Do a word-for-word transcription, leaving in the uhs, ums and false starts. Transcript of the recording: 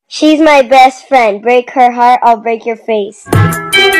She's my best friend. Break her heart, I'll break your face.